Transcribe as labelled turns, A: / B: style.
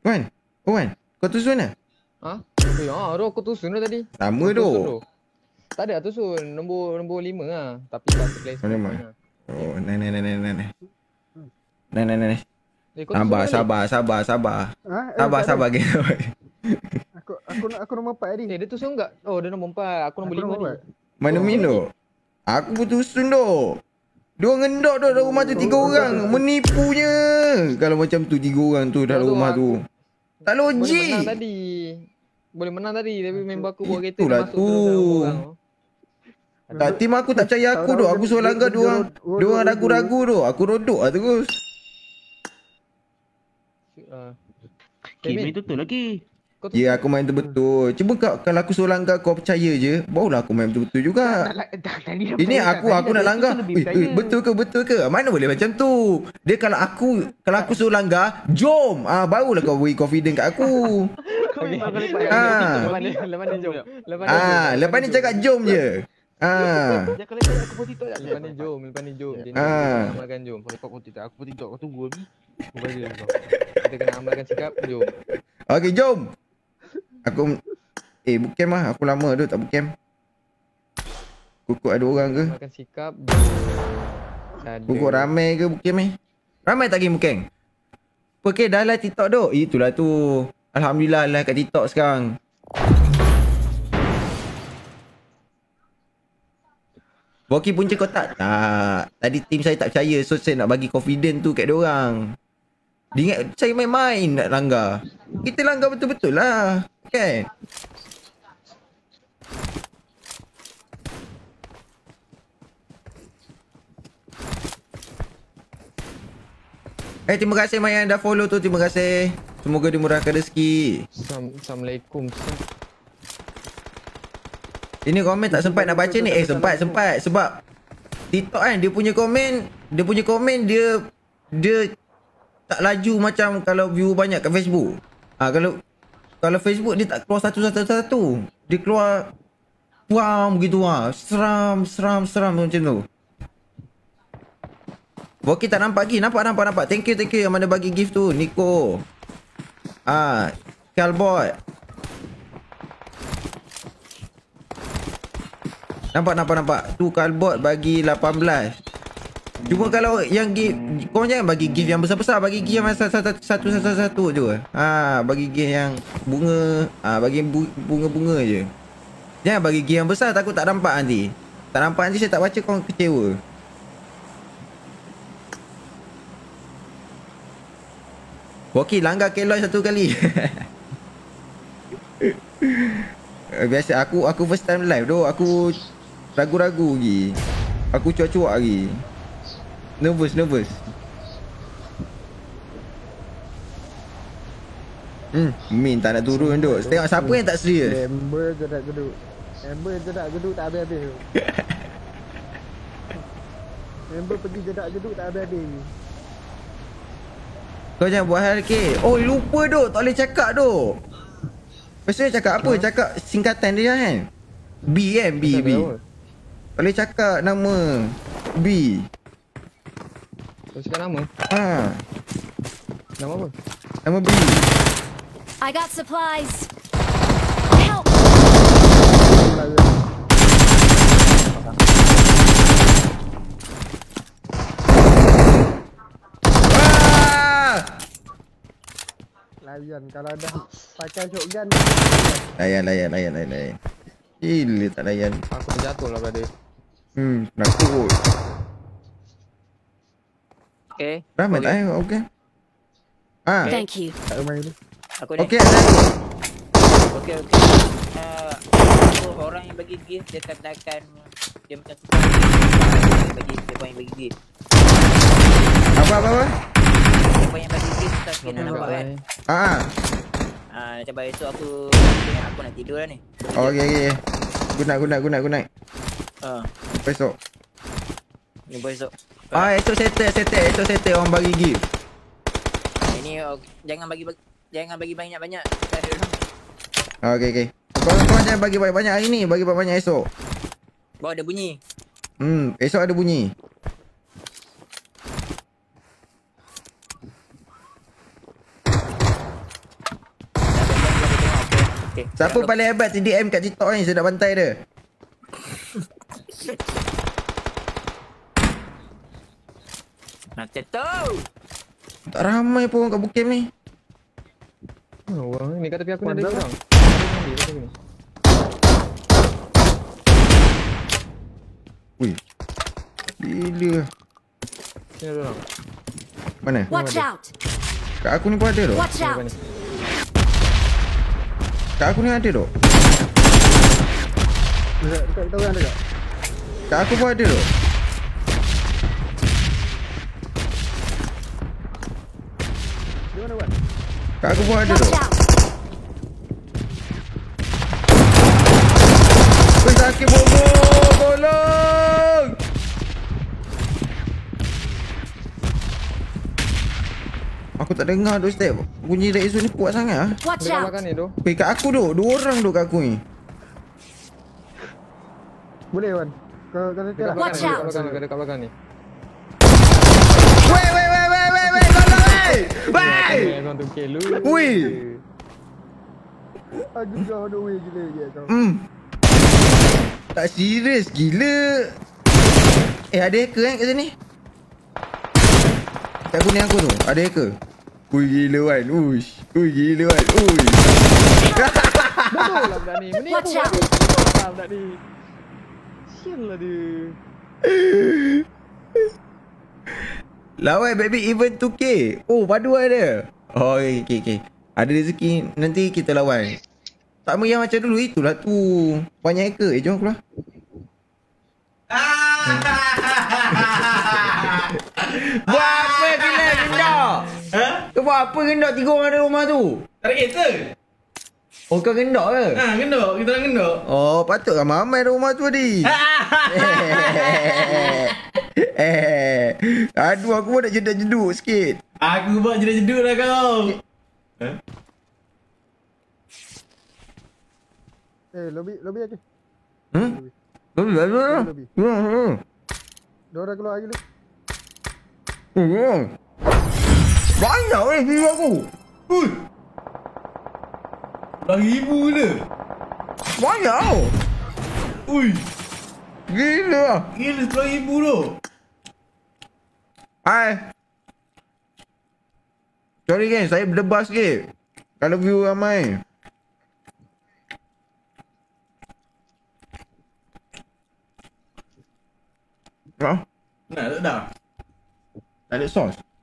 A: Wan. Oh Wan. Kau tusun lah?
B: Ha? Roh aku tusun dah tadi.
A: Lama tu.
B: Tak ada tusun. Nombor 5 lah. Tapi tak terkelas.
A: Oh, Nai. Sabar. Sabar gitu.
C: Aku nombor 4 tadi.
B: Dia tusun enggak? Oh, dia nombor 4. Aku nombor 5 tadi.
A: Mana Mino? Aku pun tusun tu. Dia ngendok tu dalam rumah tu 3 orang. Menipunya. Kalau macam tu 3 orang tu dalam rumah tu. Tak logik.
B: Boleh menang tadi. Tapi member aku bawa kereta
A: itulah
B: masuk tu dalam orang.
A: Tak, tim aku tak percaya aku tu. Aku suruh langgar 2 orang ragu-ragu tu. Aku rodok lah terus.
D: Game itu tu lagi.
A: Ya, aku main betul. Cuba kalau aku suruh langgar kau percaya je, barulah aku main betul-betul juga. Ini aku nak langgar. Betul ke? Mana boleh macam tu? Dia kalau aku suruh langgar, jom. Barulah kau beri confident kat aku. Lepas ni cakap jom je.
D: Dia kalau aku pun TikTok tak.
B: Lepas ni jom. Jadi amalkan jom.
D: Kau TikTok, aku pun TikTok, kau tunggu ni.
B: Kita kena amalkan sikap, jom.
A: Okey, jom. Aku bootcamp lah. Aku lama tu tak bootcamp. Kukuk ada orang ke?
B: Makan sikap.
A: Kukuk ramai ke bootcamp ni? Ramai tak game bootcamp? Okay, dah live TikTok tu. Itulah tu. Alhamdulillah live kat TikTok sekarang. Boki punca kotak? Tak. Tadi tim saya tak percaya. So saya nak bagi confident tu kat diorang. Dia ingat saya main-main nak langgar. Kita langgar betul-betul lah. Kan? Terima kasih Maya yang dah follow tu. Terima kasih. Semoga dimurahkan rezeki.
B: Assalamualaikum.
A: Ini komen tak sempat nak baca ni. Sempat. Sebab TikTok kan dia punya komen dia tak laju macam kalau view banyak kat Facebook. Kalau Facebook dia tak keluar satu. Dia keluar puam gitu Seram macam tu. Boki tak nampak lagi. Nampak. Thank you yang mana bagi gift tu. Nico. Calbot. Nampak. Tu Calbot bagi 18. Cuma kalau yang gift, korang jangan bagi gift yang besar-besar. Bagi gift yang satu je. Bagi gift yang bunga. Bagi bunga-bunga je. Jangan bagi gift yang besar, takut tak nampak nanti. Tak nampak nanti saya tak baca, korang kecewa. Okey, langgar Keloy satu kali. Biasa aku first time live tu, aku ragu-ragu lagi. Aku cuak-cuak lagi. Nervous. Min tak nak turun duk. Tengok siapa yang tak serius.
C: Member je tak geduk tak habis-habis. Member pergi jedak geduk tak habis-habis.
A: Kau jangan buat hal ke. Oh, lupa duk. Tak boleh cakap duk. Pasal cakap apa? Cakap singkatan dia kan. B kan? B. Tak boleh cakap nama B.
B: Kau cakap nama? Nama apa?
A: Nama B.
E: I got supplies. Help.
C: Layan kalau dah pakai shotgun.
A: Layan. Gila tak layan.
B: Aku terjatuh lah brother.
A: Nakut.
D: Okay.
A: Ramai tak okay.
E: Thank you.
C: Tak main dulu.
D: Aku ni.
A: Okay, ada.
D: Okay. Orang yang bagi gift dia katakan dia macam tu. Dia yang bagi gift.
A: Apa?
D: Siapa yang bagi gift tak kena nampak kan? Macam esok aku nak tidur lah ni.
A: Okay. Good night. Besok.
D: Jumpa esok.
A: Esok settle orang bagi gift.
D: Ini jangan bagi banyak-banyak.
A: Okay. Kau jangan bagi banyak-banyak hari ni, bagi banyak esok.
D: Bawa ada bunyi.
A: Esok ada bunyi.
D: Okay.
A: Siapa paling hebat TDM kat TikTok ni? Saya nak bantai dia.
D: Macam tu.
A: Tak ramai pun kat Bukem ni.
B: Orang ni kat tepi aku ni ada
C: Pandang.
B: orang.
A: Wih. Gila.
B: Sini ada orang.
A: Mana?
E: Watch out!
A: Kat aku ni pun ada tu.
E: Watch out!
A: Kat aku ni ada tu.
C: Dekat kita orang ada tak?
A: Kat aku pun ada tu.
C: Di mana Wan?
A: Kat aku pun ada tu.
E: Watch out!
A: Wih, sakit bobo. Tolong. Aku tak dengar tu step. Bunyi Rexo ni kuat sangat ah.
E: Watch
B: Dekat
E: out!
B: belakang ni tu.
A: Weh, kat aku tu. 2 orang tu kat aku ni.
C: Boleh Wan? Kau kata
B: Dekat
C: tak?
E: Watch
B: belakang ni,
E: out.
B: dekat belakang ni.
A: Weh, tolong weh. Weh.
B: Memang tu kelu.
A: Wih.
C: Aku kau on the way gila je kau.
A: Tak serius gila. Ada hacker kan kat sini? Kat aku ni aku tu. Ada hacker. Ui gila Wan. Uish. Ui gila Wan. Ui.
B: Bodoh lah budak ni. Menipu
E: Watch out.
B: aku. Bodoh lah budak ni. Sial lah dia.
A: Lawan baby event 2K. Oh, padu ada. Oh, okey. Ada rezeki nanti kita lawan. Sama yang macam dulu itulah tu. Banyak hacker. Jom keluar. Buat apa gila gendok?
F: Ha?
A: Kau buat apa gendok 3 orang ada rumah tu?
F: Tak ada kereta?
A: Oh, kau gendok ke?
F: Ha, gendok. Kita orang gendok.
A: Oh, patut ramai ada rumah tu tadi. Aduh, aku pun nak jeduk sikit.
F: Aku buat jeduk-jeduk lah kau. Ha?
C: Lobby aja.
A: Lobby lah.
C: Lobby.
A: Hmm.
C: Dia orang keluar lagi ni.
A: Banyak video aku.
F: Ui. 10,000 je.
A: Banyak tau.
F: Ui.
A: Gila lah.
F: Gila 10,000 tu.
A: Hai. Sorry kan, saya berdebas sikit. Kalau view ramai. Ha?
F: Nak tak dah?
A: Tak ada sos.